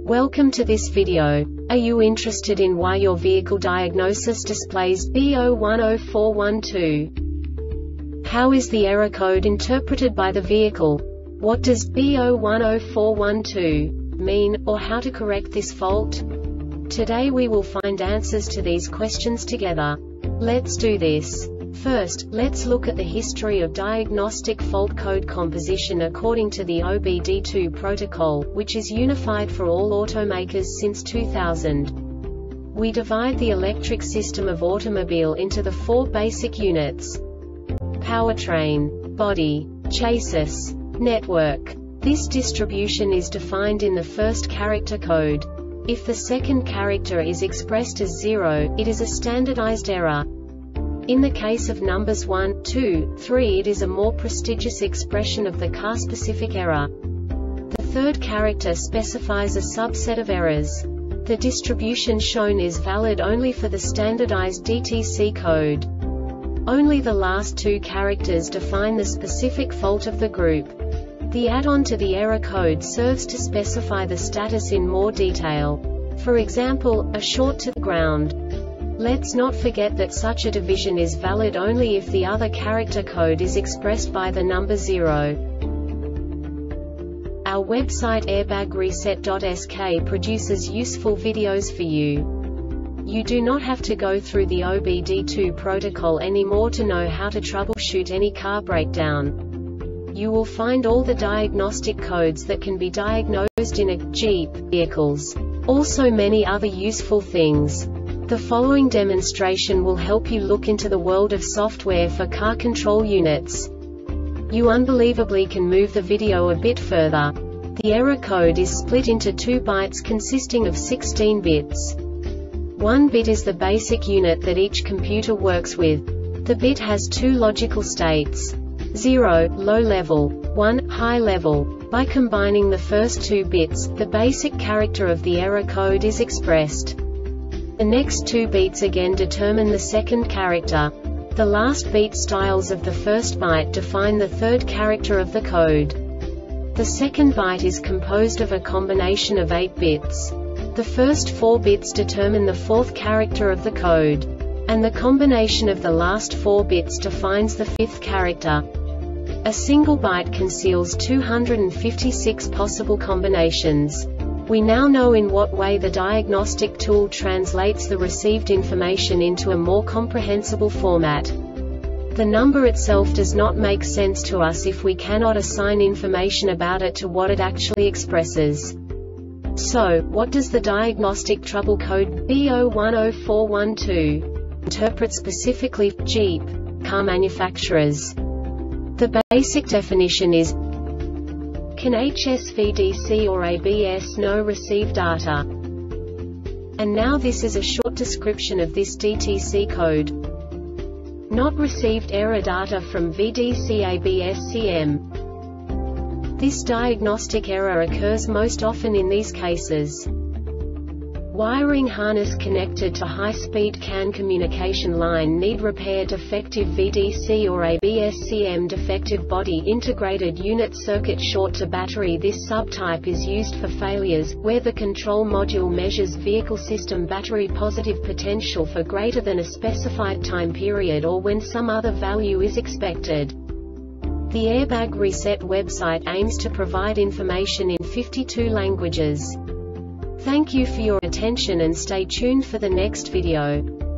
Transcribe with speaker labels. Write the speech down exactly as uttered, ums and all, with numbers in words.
Speaker 1: Welcome to this video. Are you interested in why your vehicle diagnosis displays B zero one zero four one two? How is the error code interpreted by the vehicle? What does B zero one zero four one two mean, or how to correct this fault? Today we will find answers to these questions together. Let's do this. First, let's look at the history of diagnostic fault code composition according to the O B D two protocol, which is unified for all automakers since two thousand. We divide the electric system of automobile into the four basic units: powertrain, body, chassis, network. This distribution is defined in the first character code. If the second character is expressed as zero, it is a standardized error. In the case of numbers one, two, three, it is a more prestigious expression of the car-specific error. The third character specifies a subset of errors. The distribution shown is valid only for the standardized D T C code. Only the last two characters define the specific fault of the group. The add-on to the error code serves to specify the status in more detail. For example, a short to the ground. Let's not forget that such a division is valid only if the other character code is expressed by the number zero. Our website airbag reset dot S K produces useful videos for you. You do not have to go through the O B D two protocol anymore to know how to troubleshoot any car breakdown. You will find all the diagnostic codes that can be diagnosed in a Jeep vehicles. Also many other useful things. The following demonstration will help you look into the world of software for car control units. You unbelievably can move the video a bit further. The error code is split into two bytes consisting of sixteen bits. One bit is the basic unit that each computer works with. The bit has two logical states: zero, low level, one, high level. By combining the first two bits, the basic character of the error code is expressed. The next two beats again determine the second character. The last beat styles of the first byte define the third character of the code. The second byte is composed of a combination of eight bits. The first four bits determine the fourth character of the code. And the combination of the last four bits defines the fifth character. A single byte conceals two hundred fifty-six possible combinations. We now know in what way the diagnostic tool translates the received information into a more comprehensible format. The number itself does not make sense to us if we cannot assign information about it to what it actually expresses. So, what does the diagnostic trouble code B zero one zero four one two interpret specifically for Jeep car manufacturers? The basic definition is: can H S V D C or A B S no receive data? And now this is a short description of this D T C code. Not received error data from V D C A B S C M. This diagnostic error occurs most often in these cases: wiring harness connected to high-speed C A N communication line need repair, defective V D C or A B S C M, defective body integrated unit circuit, short to battery. This subtype is used for failures where the control module measures vehicle system battery positive potential for greater than a specified time period, or when some other value is expected. The Airbag Reset website aims to provide information in fifty-two languages. Thank you for your attention and stay tuned for the next video.